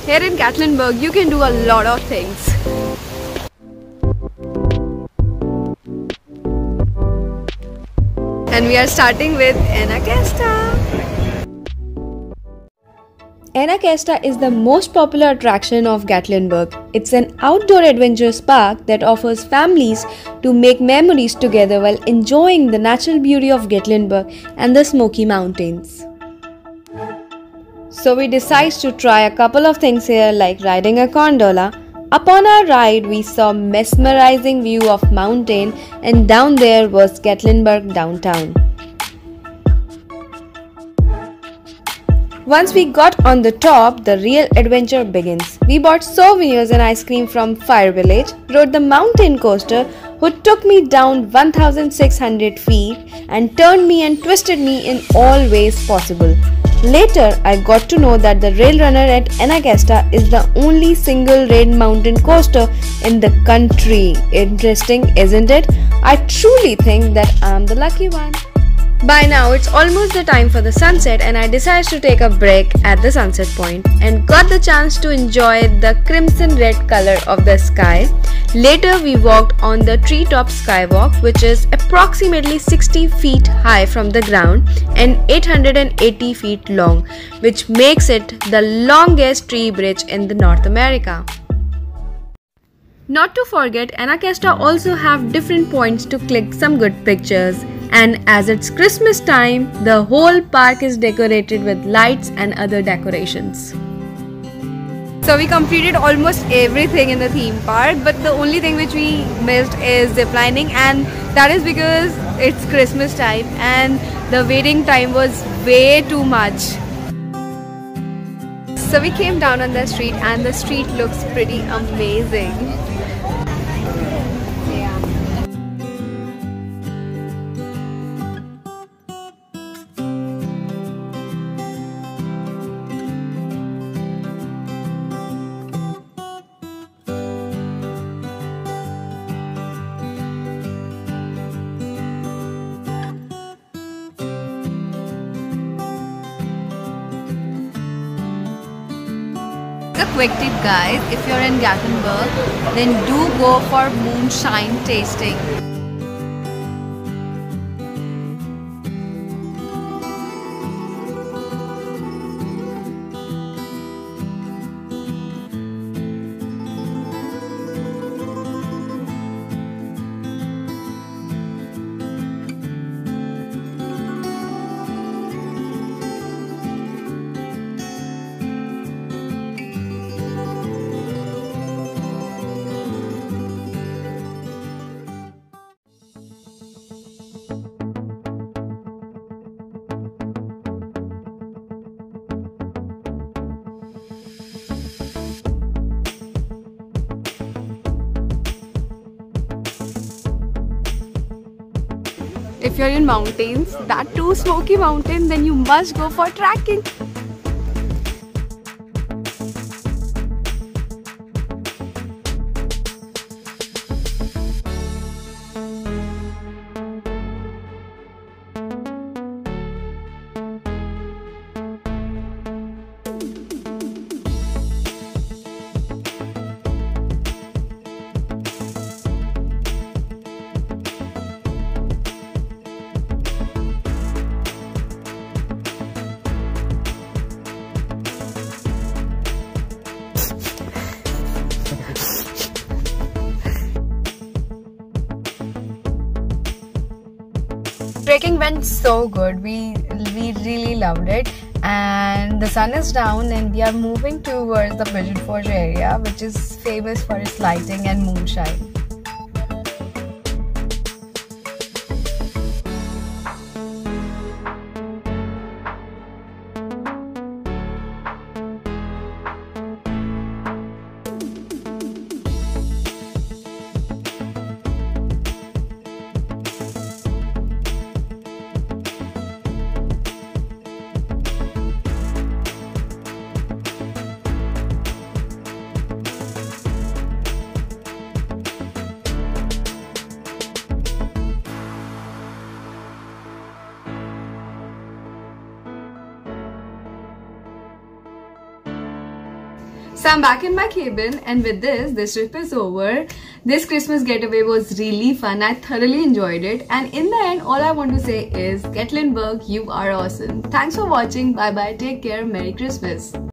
Here in Gatlinburg, you can do a lot of things. And we are starting with Anacasta. Anacasta is the most popular attraction of Gatlinburg. It's an outdoor adventure park that offers families to make memories together while enjoying the natural beauty of Gatlinburg and the Smokey Mountains. So we decided to try a couple of things here, like riding a gondola. Upon our ride, we saw mesmerizing view of mountain, and down there was Gatlinburg downtown. Once we got on the top, the real adventure begins. We bought souvenirs and ice cream from Fire Village, rode the mountain coaster, who took me down 1600 feet and turned me and twisted me in all ways possible. Later, I got to know that the Rail Runner at Anacasta is the only single rail mountain coaster in the country. Interesting, isn't it? I truly think that I'm the lucky one. By now, it's almost the time for the sunset, and I decided to take a break at the sunset point and got the chance to enjoy the crimson red color of the sky. Later, we walked on the treetop skywalk, which is approximately 60 feet high from the ground and 880 feet long, which makes it the longest tree bridge in the North America. Not to forget, Anacasta also have different points to click some good pictures. And as it's Christmas time, the whole park is decorated with lights and other decorations. So we completed almost everything in the theme park, but the only thing which we missed is ziplining, and that is because it's Christmas time and the waiting time was way too much. So we came down on the street, and the street looks pretty amazing. Quick tip guys, if you're in Gatlinburg, then do go for moonshine tasting. If you're in mountains, that too Smokey Mountain, then you must go for trekking. Trekking went so good. We really loved it, and the sun is down and we are moving towards the Pigeon Forge area, which is famous for its lighting and moonshine. So I'm back in my cabin, and with this trip is over. This Christmas getaway was really fun. I thoroughly enjoyed it, and in the end all I want to say is Gatlinburg, you are awesome. Thanks for watching. Bye bye, take care, Merry Christmas.